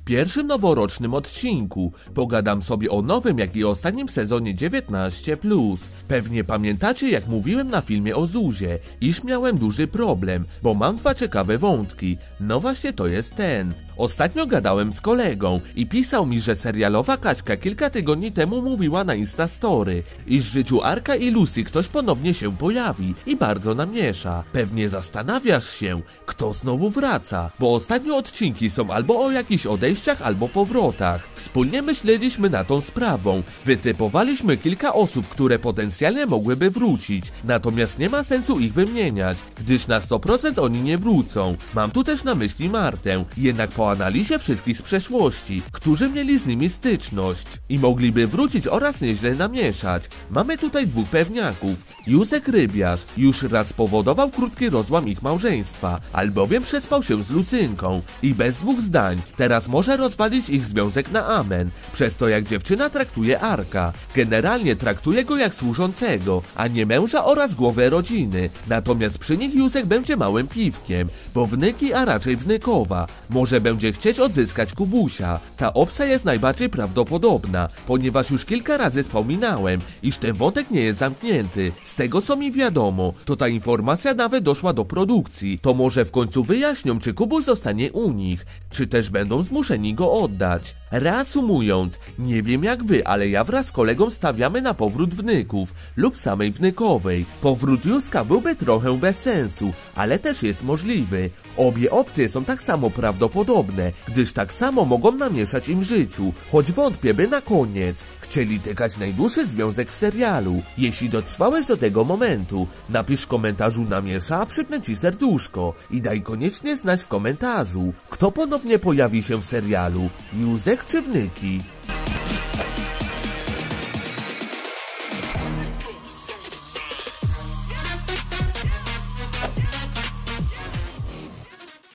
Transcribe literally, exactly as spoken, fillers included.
pierwszym noworocznym odcinku pogadam sobie o nowym, jak i ostatnim sezonie dziewiętnaście plus. Pewnie pamiętacie, jak mówiłem na filmie o Zuzie, iż miałem duży problem, bo mam dwa ciekawe wątki. No właśnie to jest ten. Ostatnio gadałem z kolegą i pisał mi, że serialowa Kaśka kilka tygodni temu mówiła na Instastory, iż w życiu Arka i Lucy ktoś ponownie się pojawi i bardzo namiesza. Pewnie zastanawiasz się, kto znowu wraca, bo ostatnio odcinki są albo o jakichś odejściach, albo powrotach. Wspólnie myśleliśmy nad tą sprawą, wytypowaliśmy kilka osób, które potencjalnie mogłyby wrócić, natomiast nie ma sensu ich wymieniać, gdyż na sto procent oni nie wrócą. Mam tu też na myśli Martę, jednak po analizie wszystkich z przeszłości, którzy mieli z nimi styczność i mogliby wrócić oraz nieźle namieszać. Mamy tutaj dwóch pewniaków. Józek Rybiarz już raz powodował krótki rozłam ich małżeństwa, albowiem przespał się z Lucynką i bez dwóch zdań teraz może rozwalić ich związek na amen, przez to jak dziewczyna traktuje Arka. Generalnie traktuje go jak służącego, a nie męża oraz głowę rodziny. Natomiast przy nich Józek będzie małym piwkiem, bo wnyki, a raczej wnykowa, może będzie będzie chcieć odzyskać Kubusia. Ta opcja jest najbardziej prawdopodobna, ponieważ już kilka razy wspominałem, iż ten wątek nie jest zamknięty. Z tego co mi wiadomo, to ta informacja nawet doszła do produkcji. To może w końcu wyjaśnią, czy Kubuś zostanie u nich, czy też będą zmuszeni go oddać. Reasumując, nie wiem jak wy, ale ja wraz z kolegą stawiamy na powrót wnyków lub samej wnykowej. Powrót Józka byłby trochę bez sensu, ale też jest możliwy. Obie opcje są tak samo prawdopodobne, gdyż tak samo mogą namieszać im w życiu, choć wątpię, by na koniec chcieli tykać najdłuższy związek w serialu. Jeśli dotrwałeś do tego momentu, napisz w komentarzu namiesza, a przypnę ci serduszko i daj koniecznie znać w komentarzu, kto ponownie pojawi się w serialu, Józek czy wnyki.